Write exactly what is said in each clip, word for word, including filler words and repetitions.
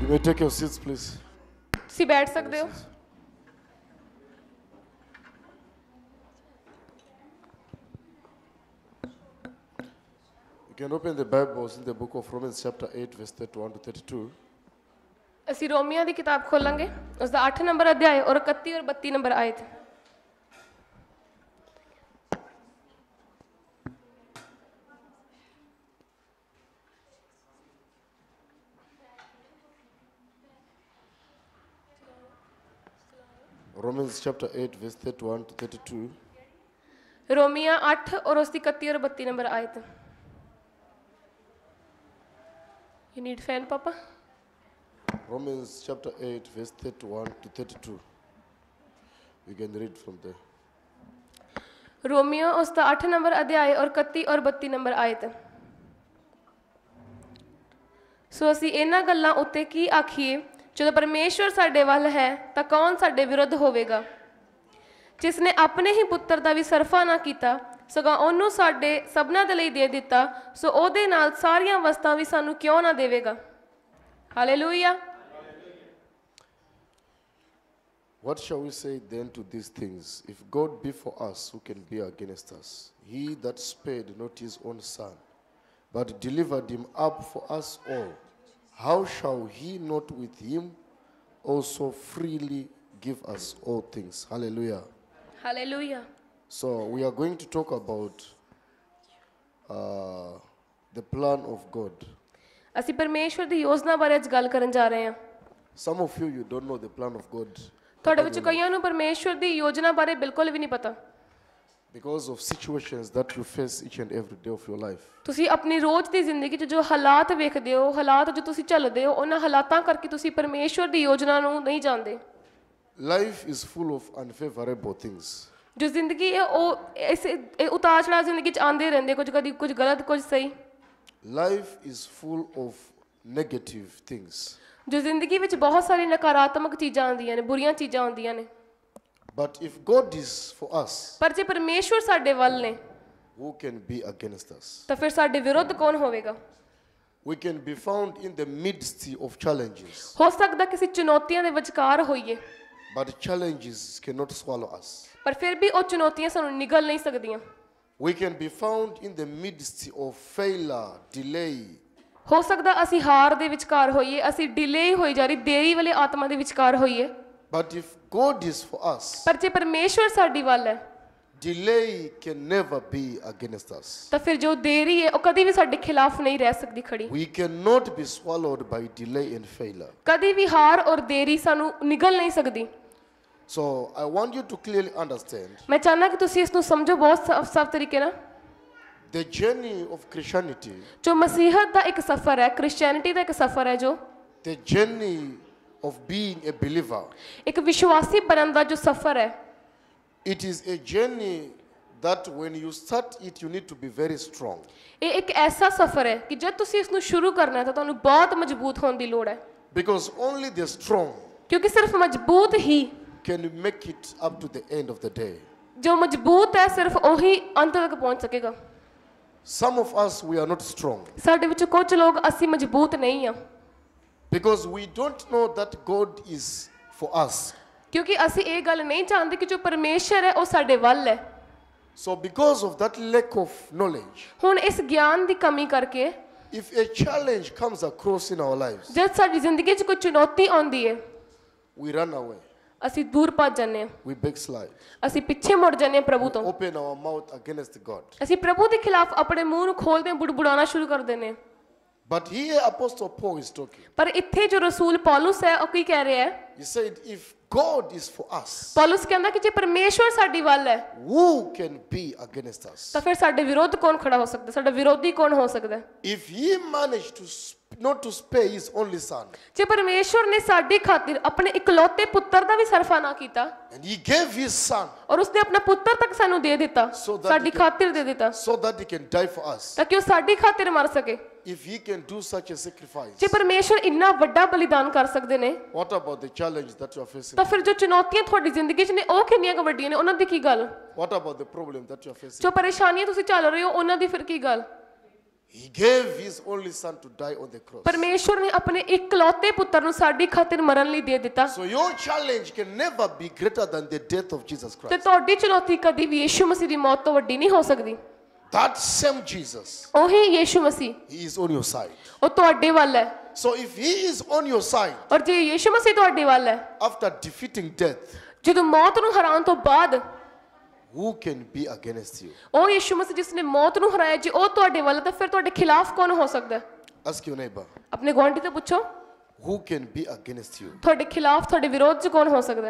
You may take your seats, please. ਤੁਸੀਂ ਬੈਠ ਸਕਦੇ ਹੋ। You can open the Bibles in the book of Romans chapter eight, verse thirty-one to thirty-two. ਅਸੀਂ ਰੋਮੀਆਂ ਦੀ ਕਿਤਾਬ ਖੋਲਾਂਗੇ, ਉਸ ਦਾ ਅੱਠ ਨੰਬਰ ਅਧਿਆਇ ਔਰ ਇਕੱਤੀ ਔਰ ਬੱਤੀ ਨੰਬਰ ਆਇਤ। Romans chapter eight, verse thirty-one to thirty-two. ਰੋਮੀਆਂ ਅੱਠ ਔਰ ਉਸ ਦੀ ਇਕੱਤੀ ਔਰ ਬੱਤੀ ਨੰਬਰ ਆਇਤ। You need fan, Papa? Romans chapter eight, verse thirty-one to thirty-two. You can read from there. Romeo ਉਸ ਦਾ ਅੱਠ ਨੰਬਰ ਅਧਿਆਇ ਔਰ ਇਕੱਤੀ ਔਰ ਬੱਤੀ ਨੰਬਰ ਆਇਤ। ਸੋ ਅਸੀਂ ਇਹਨਾਂ ਗੱਲਾਂ ਉੱਤੇ ਕੀ ਆਖੀਏ, ਜਦੋਂ ਪਰਮੇਸ਼ਵਰ ਸਾਡੇ ਵੱਲ ਹੈ ਤਾਂ ਕੌਣ ਸਾਡੇ ਵਿਰੁੱਧ ਹੋਵੇਗਾ। ਜਿਸ ਨੇ ਆਪਣੇ ਹੀ ਪੁੱਤਰ ਦਾ ਵੀ ਸਰਫਾ ਨਾ ਕੀਤਾ, ਸਗੋਂ ਉਹਨੂੰ ਸਾਡੇ ਸਭਨਾਂ ਦੇ ਲਈ ਦੇ ਦਿੱਤਾ, ਸੋ ਉਹਦੇ ਨਾਲ ਸਾਰੀਆਂ ਵਸਤਾਂ ਵੀ ਸਾਨੂੰ ਕਿਉਂ ਨਾ ਦੇਵੇਗਾ। Hallelujah. What shall we say then to these things? If God be for us, who can be against us? He that spared not his own son, but delivered him up for us all, how shall he not with him also freely give us all things? Hallelujah. Hallelujah. So we are going to talk about uh, the plan of God. ਅਸੀਂ ਪਰਮੇਸ਼ਵਰ ਦੀ ਯੋਜਨਾ ਬਾਰੇ ਅੱਜ ਗੱਲ ਕਰਨ ਜਾ ਰਹੇ ਹਾਂ। Some of you, you don't know the plan of God. ਤੁਹਾਡੇ ਵਿੱਚ ਕਈਆਂ ਨੂੰ ਪਰਮੇਸ਼ਵਰ ਦੀ ਯੋਜਨਾ ਬਾਰੇ ਬਿਲਕੁਲ ਵੀ ਨਹੀਂ ਪਤਾ। Because of situations that you face each and every day of your life. ਤੁਸੀਂ ਆਪਣੀ ਰੋਜ਼ ਦੀ ਜ਼ਿੰਦਗੀ 'ਚ ਜੋ ਹਾਲਾਤ ਵੇਖਦੇ ਹੋ, ਹਾਲਾਤ ਜੋ ਤੁਸੀਂ ਝੱਲਦੇ ਹੋ, ਉਹਨਾਂ ਹਾਲਾਤਾਂ ਕਰਕੇ ਤੁਸੀਂ ਪਰਮੇਸ਼ਵਰ ਦੀ ਯੋਜਨਾ ਨੂੰ ਨਹੀਂ ਜਾਣਦੇ। Life is full of unfavorable things. ਜੋ ਜ਼ਿੰਦਗੀ ਹੈ ਉਹ ਇਸ ਇਹ ਉਤਾਰ ਚੜਾਅ ਜ਼ਿੰਦਗੀ 'ਚ ਆਉਂਦੇ ਰਹਿੰਦੇ, ਕੁਝ ਕਦੀ ਕੁਝ ਗਲਤ ਕੁਝ ਸਹੀ। Life is full of negative things. ਜੋ ਜ਼ਿੰਦਗੀ ਵਿੱਚ ਬਹੁਤ ਸਾਰੀ ਨਕਾਰਾਤਮਕ ਚੀਜ਼ਾਂ ਆਉਂਦੀਆਂ ਨੇ, ਬੁਰੀਆਂ ਚੀਜ਼ਾਂ ਆਉਂਦੀਆਂ ਨੇ। But if God is for us, ਪਰ ਜੇ ਪਰਮੇਸ਼ਵਰ ਸਾਡੇ ਵੱਲ ਨੇ, who can be against us? ਤਾਂ ਫਿਰ ਸਾਡੇ ਵਿਰੁੱਧ ਕੌਣ ਹੋਵੇਗਾ। We can be found in the midst of challenges. ਹੋ ਸਕਦਾ ਕਿਸੇ ਚੁਣੌਤੀਆਂ ਦੇ ਵਿਚਕਾਰ ਹੋਈਏ, But challenges cannot swallow us. ਪਰ ਫਿਰ ਵੀ ਉਹ ਚੁਣੌਤੀਆਂ ਸਾਨੂੰ ਨਿਗਲ ਨਹੀਂ ਸਕਦੀਆਂ। We can be found in the midst of failure, delay. ਹੋ ਸਕਦਾ ਅਸੀਂ ਹਾਰ ਦੇ ਵਿਚਕਾਰ ਹੋਈਏ, ਅਸੀਂ ਡਿਲੇ ਹੋਈ ਜਾ ਰਹੀ ਦੇਰੀ ਵਾਲੇ ਆਤਮਾ ਦੇ ਵਿਚਕਾਰ ਹੋਈਏ। But if God is for us, ਪਰ ਜੇ ਪਰਮੇਸ਼ਵਰ ਸਾਡੀ ਵੱਲ ਹੈ, delay can never be against us. ਤਾਂ ਫਿਰ ਜੋ ਦੇਰੀ ਹੈ ਉਹ ਕਦੀ ਵੀ ਸਾਡੇ ਖਿਲਾਫ ਨਹੀਂ ਰਹਿ ਸਕਦੀ ਖੜੀ। We cannot be swallowed by delay and failure. ਕਦੀ ਵੀ ਹਾਰ ਔਰ ਦੇਰੀ ਸਾਨੂੰ ਨਿਗਲ ਨਹੀਂ ਸਕਦੀ। So I want you to clearly understand ਮੈਂ ਚਾਹੁੰਦਾ ਕਿ ਤੁਸੀਂ ਇਸ ਨੂੰ ਸਮਝੋ ਬਹੁਤ ਸਾਫ਼ ਸਾਫ਼ ਤਰੀਕੇ ਨਾਲ। the journey of Christianity, ਜੋ ਮਸੀਹਤ ਦਾ ਇੱਕ ਸਫ਼ਰ ਹੈ, ਕ੍ਰਿਸਚੀਅਨਿਟੀ ਦਾ ਇੱਕ ਸਫ਼ਰ ਹੈ, ਜੋ the journey of being a believer, ਇੱਕ ਵਿਸ਼ਵਾਸੀ ਬਣਨ ਦਾ ਜੋ ਸਫ਼ਰ ਹੈ, it is a journey that when you start it, you need to be very strong. ਇਹ ਇੱਕ ਐਸਾ ਸਫ਼ਰ ਹੈ ਕਿ ਜਦ ਤੁਸੀਂ ਇਸ ਨੂੰ ਸ਼ੁਰੂ ਕਰਨਾ ਹੈ ਤਾਂ ਤੁਹਾਨੂੰ ਬਹੁਤ ਮਜ਼ਬੂਤ ਹੋਣ ਦੀ ਲੋੜ ਹੈ। Because only the strong ਕਿਉਂਕਿ ਸਿਰਫ ਮਜ਼ਬੂਤ ਹੀ can make it up to the end of the day. ਜੋ ਮਜ਼ਬੂਤ ਹੈ ਸਿਰਫ ਉਹੀ ਅੰਤ ਤੱਕ ਪਹੁੰਚ ਸਕੇਗਾ। Some of us, we are not strong. ਸਾਡੇ ਵਿੱਚੋਂ ਕੁਝ ਲੋਕ ਅਸੀਂ ਮਜ਼ਬੂਤ ਨਹੀਂ ਹਾਂ। Because we don't know that God is for us. ਕਿਉਂਕਿ ਅਸੀਂ ਇਹ ਗੱਲ ਨਹੀਂ ਜਾਣਦੇ ਕਿ ਜੋ ਪਰਮੇਸ਼ਰ ਹੈ ਉਹ ਸਾਡੇ ਵੱਲ ਹੈ। So because of that lack of knowledge, ਹੁਣ ਇਸ ਗਿਆਨ ਦੀ ਕਮੀ ਕਰਕੇ if a challenge comes across in our lives, ਜਦ ਸਾਡੀ ਜ਼ਿੰਦਗੀ 'ਚ ਕੋਈ ਚੁਣੌਤੀ ਆਉਂਦੀ ਹੈ, we run away, ਅਸੀਂ ਦੂਰ ਭੱਜ ਜਾਂਦੇ ਹਾਂ, we backslide, ਅਸੀਂ ਪਿੱਛੇ ਮੁੜ ਜਾਂਦੇ ਹਾਂ ਪ੍ਰਭੂ ਤੋਂ। open our mouth against God. ਅਸੀਂ ਪ੍ਰਭੂ ਦੇ ਖਿਲਾਫ ਆਪਣੇ ਮੂੰਹ ਨੂੰ ਖੋਲਦੇ ਹਾਂ, ਬੁੜਬੁੜਾਉਣਾ ਸ਼ੁਰੂ ਕਰ ਦਿੰਦੇ ਹਾਂ। But here Apostle Paul is talking. ਪਰ ਇੱਥੇ ਜੋ ਰਸੂਲ ਪੌਲੁਸ ਹੈ ਉਹ ਕੀ ਕਹਿ ਰਿਹਾ ਹੈ? He said, if God is for us, ਪੌਲੁਸ ਕਹਿੰਦਾ ਕਿ ਜੇ ਪਰਮੇਸ਼ਵਰ ਸਾਡੀ ਵੱਲ ਹੈ who can be against us? ਤਾਂ ਫਿਰ ਸਾਡੇ ਵਿਰੋਧ ਕੌਣ ਖੜਾ ਹੋ ਸਕਦਾ, ਸਾਡਾ ਵਿਰੋਧੀ ਕੌਣ ਹੋ ਸਕਦਾ? If he managed to sp- not to spare his only son, ਜੇ ਪਰਮੇਸ਼ਵਰ ਨੇ ਸਾਡੀ ਖਾਤਰ ਆਪਣੇ ਇਕਲੌਤੇ ਪੁੱਤਰ ਦਾ ਵੀ ਸਰਫਾ ਨਾ ਕੀਤਾ and he gave his son ਔਰ ਉਸਨੇ ਆਪਣਾ ਪੁੱਤਰ ਤੱਕ ਸਾਨੂੰ ਦੇ ਦਿੱਤਾ, So that ਸਾਡੀ he can- ਖਾਤਰ ਦੇ ਦਿੱਤਾ, so that he can die for us, ਤਾਂ ਕਿ ਉਹ ਸਾਡੀ ਖਾਤਰ ਮਰ ਸਕੇ। if he can do such a sacrifice, ਜੇ ਪਰਮੇਸ਼ਵਰ ਇੰਨਾ ਵੱਡਾ ਬਲੀਦਾਨ ਕਰ ਸਕਦੇ ਨੇ, what about the challenge that you are facing? ਤਾਂ ਫਿਰ ਜੋ ਚੁਣੌਤੀਆਂ ਤੁਹਾਡੀ ਜ਼ਿੰਦਗੀ 'ਚ ਨੇ ਉਹ ਕਿੰਨੀਆਂ ਕੁ ਵੱਡੀਆਂ ਨੇ, ਉਹਨਾਂ ਦੀ ਕੀ ਗੱਲ? What about the problem that you are facing? ਜੋ ਪਰੇਸ਼ਾਨੀਆਂ ਤੁਸੀਂ ਝੱਲ ਰਹੇ ਹੋ ਉਹਨਾਂ ਦੀ ਫਿਰ ਕੀ ਗੱਲ? He gave his only son to die on the cross. ਪਰਮੇਸ਼ਵਰ ਨੇ ਆਪਣੇ ਇਕਲੌਤੇ ਪੁੱਤਰ ਨੂੰ ਸਾਡੀ ਖਾਤਰ ਮਰਨ ਲਈ ਦੇ ਦਿੱਤਾ। So your challenge can never be greater than the death of Jesus ਤੇ Christ. ਤੁਹਾਡੀ ਚੁਣੌਤੀ ਕਦੀ ਵੀ ਯੀਸ਼ੂ ਮਸੀਹ ਦੀ ਮੌਤ ਤੋਂ ਵੱਡੀ ਨਹੀਂ ਹੋ ਸਕਦੀ। That same Jesus, ਉਹੀ ਯੀਸ਼ੂ ਮਸੀਹ he is on your side. ਉਹ ਤੁਹਾਡੇ ਵੱਲ ਹੈ। So if he is on your side, ਔਰ ਜੇ ਯੀਸ਼ੂ ਮਸੀਹ ਤੁਹਾਡੇ ਵੱਲ ਹੈ, after defeating death, ਜਦੋਂ ਮੌਤ ਨੂੰ ਹਰਾਉਣ ਤੋਂ ਬਾਅਦ, who can be against you? ਉਹ ਯੀਸ਼ੂ ਮਸੀਹ ਜਿਸ ਨੇ ਮੌਤ ਨੂੰ ਹਰਾਇਆ, ਜੇ ਉਹ ਤੁਹਾਡੇ ਵੱਲ ਹੈ ਤਾਂ ਫਿਰ ਤੁਹਾਡੇ ਖਿਲਾਫ ਕੌਣ ਹੋ ਸਕਦਾ ਹੈ? Ask your neighbor, ਆਪਣੇ ਗੁਆਂਢੀ ਤੋਂ ਪੁੱਛੋ, who can be against you? ਤੁਹਾਡੇ ਖਿਲਾਫ, ਤੁਹਾਡੇ ਵਿਰੋਧ 'ਚ ਕੌਣ ਹੋ ਸਕਦਾ ਹੈ?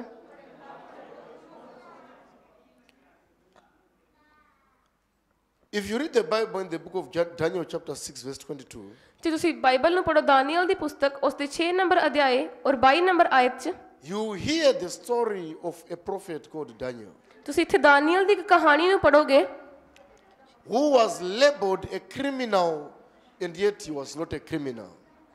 If you read the Bible in the book of Ja- Daniel chapter six verse twenty-two, ਜੇ ਤੁਸੀਂ ਬਾਈਬਲ ਨੂੰ ਪੜੋ, ਦਾਨੀਏਲ ਦੀ ਪੁਸਤਕ ਉਸ ਦੇ ਛੇ ਨੰਬਰ ਅਧਿਆਏ ਔਰ ਬਾਈ ਨੰਬਰ ਆਇਤ 'ਚ you hear the story of a prophet called Daniel, ਤੁਸੀਂ ਇੱਥੇ ਦਾਨੀਏਲ ਦੀ ਇੱਕ ਕਹਾਣੀ ਨੂੰ ਪੜੋਗੇ, who was labeled a criminal and yet he was not a criminal.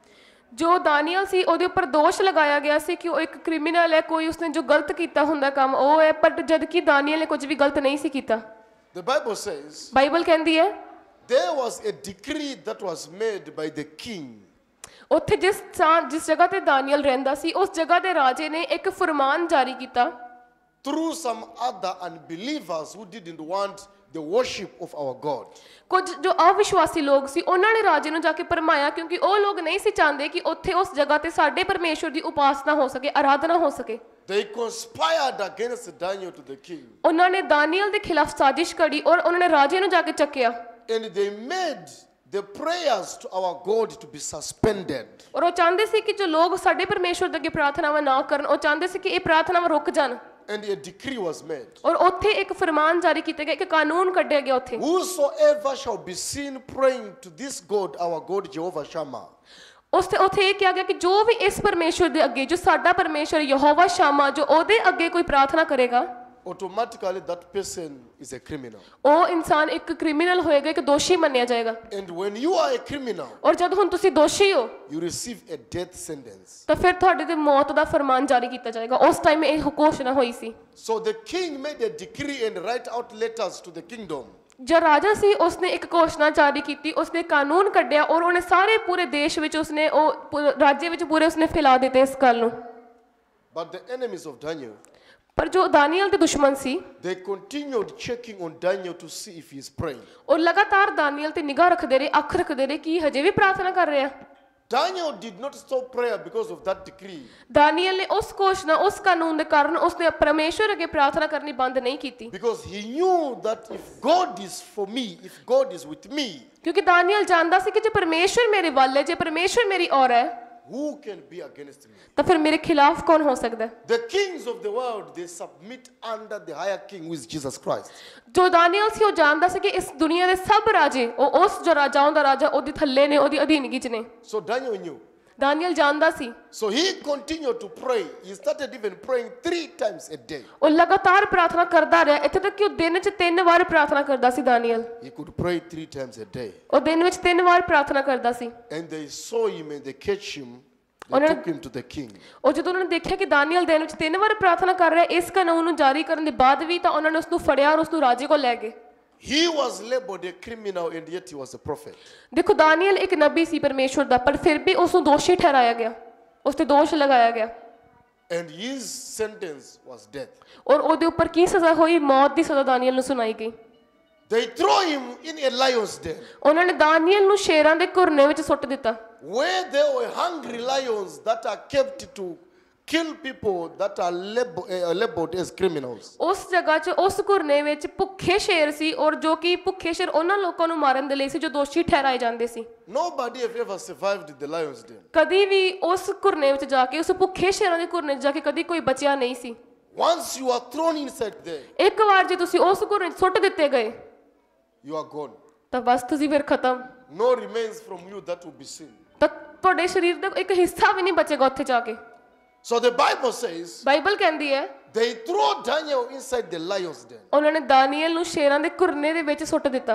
ਜੋ ਦਾਨੀਏਲ ਸੀ ਉਹਦੇ ਉੱਪਰ ਦੋਸ਼ ਲਗਾਇਆ ਗਿਆ ਸੀ ਕਿ ਉਹ ਇੱਕ ਕ੍ਰਿਮੀਨਲ ਹੈ, ਕੋਈ ਉਸਨੇ ਜੋ ਗਲਤ ਕੀਤਾ ਹੁੰਦਾ ਕੰਮ ਉਹ ਹੈ, ਪਰ ਜਦ ਕਿ ਦਾਨੀਏਲ ਨੇ ਕੁਝ ਵੀ ਗਲਤ ਨਹੀਂ ਸੀ ਕੀਤਾ। The Bible says ਬਾਈਬਲ ਕਹਿੰਦੀ ਹੈ there was a decree that was made by the king ਉੱਥੇ ਜਿਸ ਥਾਂ ਜਿਸ ਜਗ੍ਹਾ ਤੇ ਦਾਨੀਏਲ ਰਹਿੰਦਾ ਸੀ ਉਸ ਜਗ੍ਹਾ ਦੇ ਰਾਜੇ ਨੇ ਇੱਕ ਫਰਮਾਨ ਜਾਰੀ ਕੀਤਾ through some other unbelievers who didn't want the worship of our God. ਕੁਝ ਜੋ ਅਵਿਸ਼ਵਾਸੀ ਲੋਕ ਸੀ ਉਹਨਾਂ ਨੇ ਰਾਜੇ ਨੂੰ ਜਾ ਕੇ ਭਰਮਾਇਆ, ਕਿਉਂਕਿ ਉਹ ਲੋਕ ਨਹੀਂ ਸੀ ਚਾਹੁੰਦੇ ਕਿ ਉੱਥੇ ਉਸ ਜਗ੍ਹਾ ਤੇ ਸਾਡੇ ਪਰਮੇਸ਼ਵਰ ਦੀ ਉਪਾਸਨਾ ਹੋ ਸਕੇ, ਆਰਾਧਨਾ ਹੋ ਸਕੇ। They conspired against Daniel to the king, ਉਹਨਾਂ ਨੇ ਦਾਨੀਏਲ ਦੇ ਖਿਲਾਫ ਸਾਜ਼ਿਸ਼ ਕਰੀ ਔਰ ਉਹਨਾਂ ਨੇ ਰਾਜੇ ਨੂੰ ਜਾ ਕੇ ਚੱਕਿਆ and they made the prayers to our God to be suspended. ਔਰ ਉਹ ਚਾਹੁੰਦੇ ਸੀ ਕਿ ਜੋ ਲੋਕ ਸਾਡੇ ਪਰਮੇਸ਼ਵਰ ਦੇ ਅੱਗੇ ਪ੍ਰਾਰਥਨਾਵਾਂ ਨਾ ਕਰਨ, ਉਹ ਚਾਹੁੰਦੇ ਸੀ ਕਿ ਇਹ ਪ੍ਰਾਰਥਨਾਵਾਂ ਰੁਕ ਜਾਣ। And a decree was made. ਔਰ ਉੱਥੇ ਇੱਕ ਫਰਮਾਨ ਜਾਰੀ ਕੀਤਾ ਗਿਆ, ਇੱਕ ਕਾਨੂੰਨ ਕੱਢਿਆ ਗਿਆ ਉੱਥੇ, Whosoever shall be seen praying to this God, our God Jehovah Shammah, ਉਸ ਤੇ ਉੱਥੇ ਇਹ ਕਿਹਾ ਗਿਆ ਕਿ ਜੋ ਵੀ ਇਸ ਪਰਮੇਸ਼ਵਰ ਦੇ ਅੱਗੇ, ਜੋ ਸਾਡਾ ਪਰਮੇਸ਼ਵਰ ਯਹੋਵਾ ਸ਼ਾਮਾ, ਜੋ ਉਹਦੇ ਅੱਗੇ ਕੋਈ ਪ੍ਰਾਰਥਨਾ ਕਰੇਗਾ, automatically that person is a criminal. ਉਹ ਇਨਸਾਨ ਇੱਕ ਕ੍ਰਿਮੀਨਲ ਹੋਏਗਾ, ਇੱਕ ਦੋਸ਼ੀ ਮੰਨਿਆ ਜਾਏਗਾ। And when you are a criminal, ਔਰ ਜਦ ਹੁਣ ਤੁਸੀਂ ਦੋਸ਼ੀ ਹੋ you receive a death sentence. ਤਾਂ ਫਿਰ ਤੁਹਾਡੇ ਤੇ ਮੌਤ ਦਾ ਫਰਮਾਨ ਜਾਰੀ ਕੀਤਾ ਜਾਏਗਾ। ਉਸ ਟਾਈਮ ਇਹ ਘੋਸ਼ਣਾ ਹੋਈ ਸੀ। So the king made a decree and write out letters to the kingdom. ਜੋ ਰਾਜਾ ਸੀ ਉਸਨੇ ਇੱਕ ਘੋਸ਼ਣਾ ਜਾਰੀ ਕੀਤੀ, ਉਸਨੇ ਕਾਨੂੰਨ ਕੱਢਿਆ ਔਰ ਉਹਨੇ ਸਾਰੇ ਪੂਰੇ ਦੇਸ਼ ਵਿੱਚ ਉਸਨੇ ਉਹ ਪੂ- ਰਾਜੇ ਵਿੱਚ ਪੂਰੇ ਉਸਨੇ ਫੈਲਾ ਦਿੱਤੇ ਇਸ ਗੱਲ ਨੂੰ। But the enemies of Daniel, ਪਰ ਜੋ ਦਾਨੀਏਲ ਦੇ ਦੁਸ਼ਮਣ ਸੀ they continued checking on Daniel to see if he is praying. ਉਹ ਲਗਾਤਾਰ ਦਾਨੀਏਲ ਤੇ ਨਿਗਾਹ ਰੱਖਦੇ ਰਹੇ, ਅੱਖ ਰੱਖਦੇ ਰਹੇ ਕਿ ਹਜੇ ਵੀ ਪ੍ਰਾਰਥਨਾ ਕਰ ਰਿਹਾ। Daniel did not stop prayer because of that decree. ਦਾਨੀਏਲ ਨੇ ਉਸ ਘੋਸ਼ਣਾ, ਉਸ ਕਾਨੂੰਨ ਦੇ ਕਾਰਨ ਉਸਨੇ ਪਰਮੇਸ਼ਵਰ ਅੱਗੇ ਪ੍ਰਾਰਥਨਾ ਕਰਨੀ ਬੰਦ ਨਹੀਂ ਕੀਤੀ, Because he knew that if God is for me, if God is with me, ਕਿਉਂਕਿ ਦਾਨੀਏਲ ਜਾਣਦਾ ਸੀ ਕਿ ਜੇ ਪਰਮੇਸ਼ਵਰ ਮੇਰੇ ਵੱਲ ਹੈ, ਜੇ ਪਰਮੇਸ਼ਵਰ ਮੇਰੀ ਔਰ ਹੈ, who can be against me? ਤਾਂ ਫਿਰ ਮੇਰੇ ਖਿਲਾਫ ਕੌਣ ਹੋ ਸਕਦਾ ਹੈ? The kings of the world, they submit under the higher king, who is Jesus Christ. ਜੋ ਦਾਨੀਏਲ ਸੀ ਉਹ ਜਾਣਦਾ ਸੀ ਕਿ ਇਸ ਦੁਨੀਆ ਦੇ ਸਭ ਰਾਜੇ, ਉਹ ਉਸ ਜੋ ਰਾਜਾਵਾਂ ਦਾ ਰਾਜਾ ਉਹਦੇ ਥੱਲੇ ਨੇ, ਉਹਦੀ ਅਧੀਨਗੀ 'ਚ ਨੇ। So Daniel knew. ਦਾਨੀਏਲ ਜਾਣਦਾ ਸੀ। So he continued to pray. He started even praying three times a day. ਉਹ ਲਗਾਤਾਰ ਪ੍ਰਾਰਥਨਾ ਕਰਦਾ ਰਿਹਾ, ਇੱਥੇ ਤੱਕ ਕਿ ਉਹ ਦਿਨ 'ਚ ਤਿੰਨ ਵਾਰ ਪ੍ਰਾਰਥਨਾ ਕਰਦਾ ਸੀ ਦਾਨੀਏਲ। He could pray three times a day. ਉਹ ਦਿਨ ਵਿੱਚ ਤਿੰਨ ਵਾਰ ਪ੍ਰਾਰਥਨਾ ਕਰਦਾ ਸੀ। And they saw him and they catch him. They ਉਹਨਾਂ ਨੇ- took him to the king. ਉਹ ਜਦੋਂ ਉਹਨਾਂ ਨੇ ਦੇਖਿਆ ਕਿ ਦਾਨੀਏਲ ਦਿਨ ਵਿੱਚ ਤਿੰਨ ਵਾਰ ਪ੍ਰਾਰਥਨਾ ਕਰ ਰਿਹਾ ਇਸ ਕਾਨੂੰਨ ਨੂੰ ਜਾਰੀ ਕਰਨ ਦੇ ਬਾਅਦ ਵੀ, ਤਾਂ ਉਹਨਾਂ ਨੇ ਉਸ ਨੂੰ ਫੜਿਆ ਔਰ ਉਸ ਨੂੰ ਰਾਜੇ ਕੋਲ ਲੈ ਗਏ। He was labeled a criminal and yet he was a prophet. ਦੇਖੋ ਦਾਨੀਏਲ ਇੱਕ ਨਬੀ ਸੀ ਪਰਮੇਸ਼ਵਰ ਦਾ, ਪਰ ਫਿਰ ਵੀ ਉਸ ਨੂੰ ਦੋਸ਼ੀ ਠਹਿਰਾਇਆ ਗਿਆ, ਉਸ ਤੇ ਦੋਸ਼ ਲਗਾਇਆ ਗਿਆ And his sentence was death. ਔਰ ਉਹਦੇ ਉੱਪਰ ਕੀ ਸਜ਼ਾ ਹੋਈ? ਮੌਤ ਦੀ ਸਜ਼ਾ ਦਾਨੀਏਲ ਨੂੰ ਸੁਣਾਈ ਗਈ। They throw him in a lion's den, ਉਹਨਾਂ ਨੇ ਦਾਨੀਏਲ ਨੂੰ ਸ਼ੇਰਾਂ ਦੇ ਘੁਰਨੇ ਵਿੱਚ ਸੁੱਟ ਦਿੱਤਾ, where there were hungry lions that are kept to kill people that are label, uh, labeled as criminals. ਉਸ ਜਗ੍ਹਾ 'ਚ ਉਸ ਘੁਰਨੇ ਵਿੱਚ ਭੁੱਖੇ ਸ਼ੇਰ ਸੀ, ਔਰ ਜੋ ਕਿ ਭੁੱਖੇ ਸ਼ੇਰ ਉਹਨਾਂ ਲੋਕਾਂ ਨੂੰ ਮਾਰਨ ਦੇ ਲਈ ਸੀ ਜੋ ਦੋਸ਼ੀ ਠਹਿਰਾਏ ਜਾਂਦੇ ਸੀ। Nobody have ever survived the lion's den. ਕਦੀ ਵੀ ਉਸ ਘੁਰਨੇ ਵਿੱਚ ਜਾ ਕੇ, ਉਸ ਭੁੱਖੇ ਸ਼ੇਰਾਂ ਦੇ ਘੁਰਨੇ 'ਚ ਜਾ ਕੇ ਕਦੀ ਕੋਈ ਬਚਿਆ ਨਹੀਂ ਸੀ। Once you are thrown inside there, ਇੱਕ ਵਾਰ ਜੇ ਤੁਸੀਂ ਉਸ ਘੁਰਨੇ 'ਚ ਸੁੱਟ ਦਿੱਤੇ ਗਏ you are gone. ਤਾਂ ਬਸ ਤੁਸੀਂ ਫਿਰ ਖਤਮ, No remains from you that will be seen. ਤਾਂ ਤੁਹਾਡੇ ਸਰੀਰ ਦਾ ਇੱਕ ਹਿੱਸਾ ਵੀ ਨਹੀਂ ਬਚੇਗਾ ਉੱਥੇ ਜਾ ਕੇ। So the Bible says Bible ਕਹਿੰਦੀ ਹੈ they throw Daniel inside the lion's den ਉਹਨਾਂ ਨੇ ਦਾਨੀਏਲ ਨੂੰ ਸ਼ੇਰਾਂ ਦੇ ਘੁਰਨੇ ਦੇ ਵਿੱਚ ਸੁੱਟ ਦਿੱਤਾ